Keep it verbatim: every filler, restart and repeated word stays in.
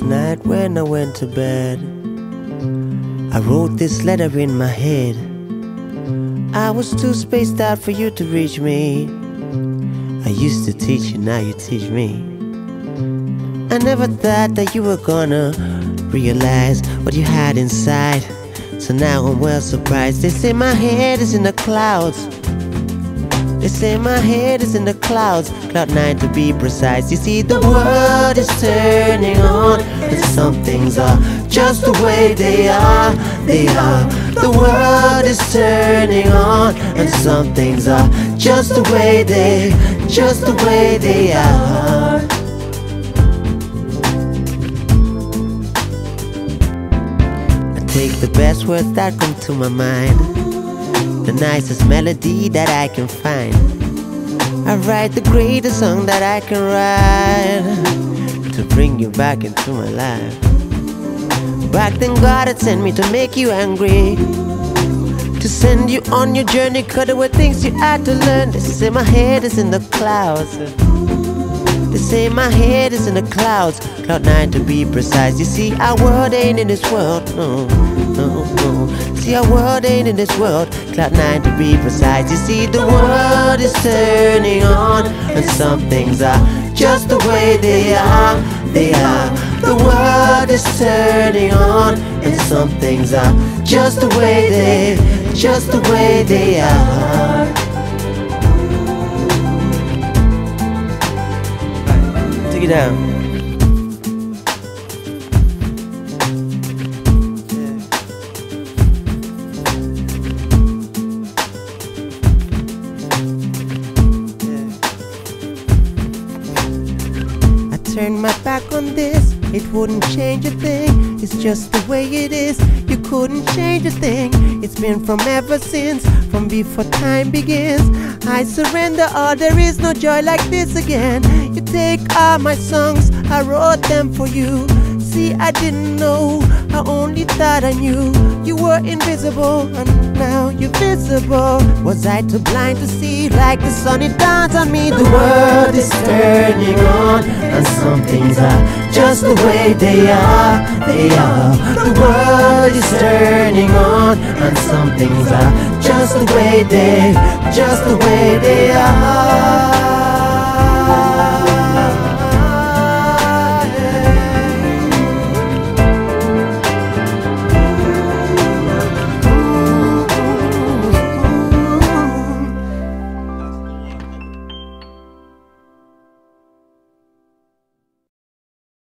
night when I went to bed, I wrote this letter in my head. I was too spaced out for you to reach me. I used to teach you, now you teach me. I never thought that you were gonna realize what you had inside, so now I'm well surprised. They say my head is in the clouds. They say my head is in the clouds, cloud nine to be precise. You see, the world is turning on, and some things are just the way they are, they are. The world is turning on, and some things are just the way they, just the way they are. I take the best words that come to my mind, the nicest melody that I can find. I write the greatest song that I can write, to bring you back into my life. Back then God had sent me to make you angry, to send you on your journey, 'cause there were things you had to learn. They say my head is in the clouds. They say my head is in the clouds, cloud nine to be precise. You see, our world ain't in this world, no, no, no. See, our world ain't in this world, cloud nine to be precise. You see, the world is turning on, and some things are just the way they are, they are. The world is turning on, and some things are just the way they, just the way they are. Take it down. Turn my back on this, it wouldn't change a thing. It's just the way it is, you couldn't change a thing. It's been from ever since, from before time begins. I surrender all, there is no joy like this again. You take all my songs, I wrote them for you. See, I didn't know, I only thought I knew. You were invisible, and now you're visible. Was I too blind to see, like the sun it dawns on me? The world is turning on, and some things are just the way they are, they are. The world is turning on, and some things are just the way they, just the way they are.